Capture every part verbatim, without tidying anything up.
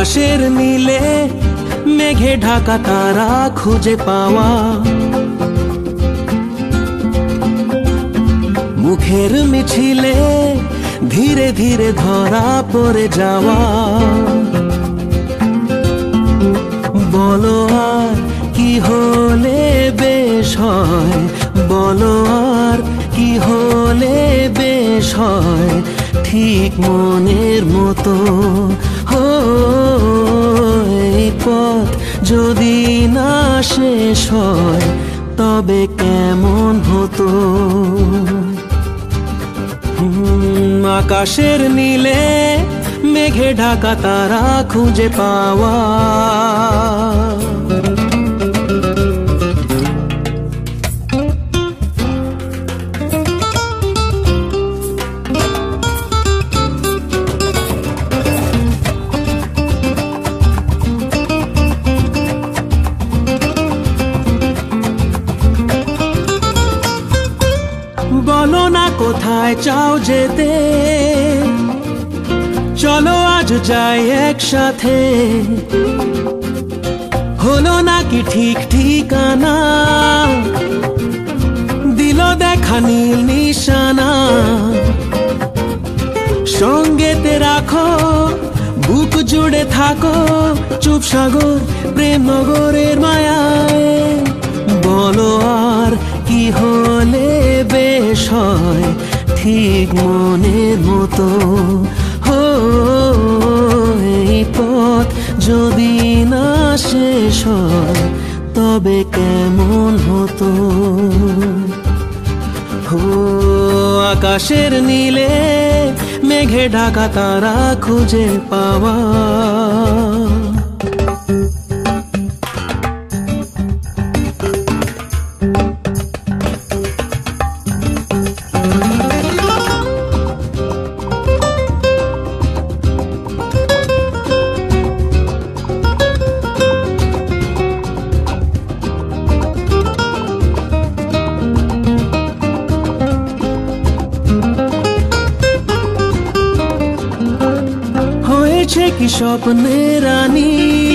আকাশের নীলে মেঘে ঢাকা তারা খুঁজে পাওয়া, মুখের মিছিলে ধীরে ধীরে ধরা পড়ে যাওয়া। বলো আর কি হলে বেশ হয়, বলো আর কি হলে বেশ হয়, ঠিক মনের মতো। ও এই পথ যদি না শেষ হয় তবে কেমন হতো। আকাশের নীলে মেঘে ঢাকা তারা খুঁজে পাওয়া, বলো না কোথায় চাও যেতে, চলো আজ যাই একসাথে। হলো নাকি ঠিক ঠিকানা, দিল দেখা নীল নিশানা। সঙ্গেতে রাখো বুক জুড়ে থাকো, চুপ সাগর প্রেম নগরের মায়ায়। বলো আর কি হলে বেশ হয়, ঠিক মনের মতো। ও এই পথ যদি না শেষ হয় তবে কেমন হতো। ও আকাশের নীলে মেঘে ঢাকা তারা খুঁজে পাওয়া। হয়েছে কি স্বপ্নের রানী,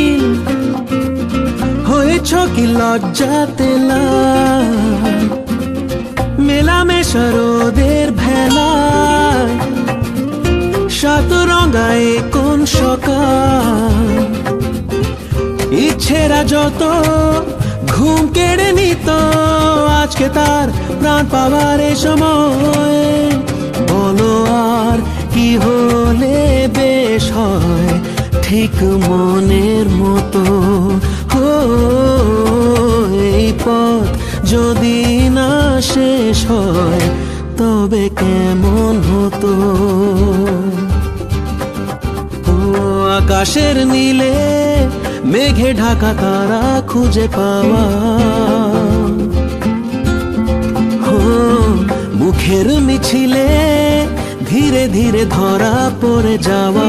হয়েছ কি লজ্জাতে লাল, মেলামেশা রোদের ভেলায় সাত রঙায় কোন সকাল। ইচ্ছেরা যত ঘুম কেড়ে নিত, আজকে তার প্রাণ পাওয়ার সময়। বলো আর কি হলে বেশ হয়, ঠিক মনের মতো। ও এই পথ যদি না শেষ হয় তবে কেমন হতো। ও আকাশের নীলে মেঘে ঢাকা তারা খুঁজে পাওয়া, ও মুখের মিছিলে ধীরে ধীরে ধরা পড়ে যাওয়া।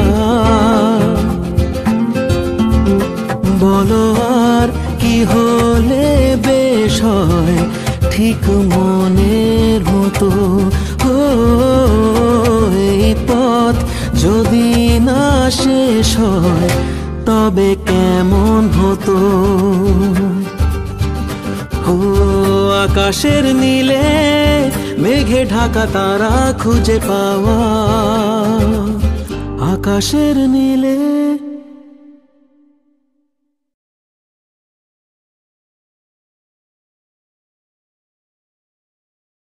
বলো আর কি হলে বেশ হয়, ঠিক মনের মতো। ও এই পথ যদি না শেষ হয় তবে কেমন হতো। ও আকাশের নীলে মেঘে ঢাকা তারা খুঁজে পাওয়া, আকাশের নীলে।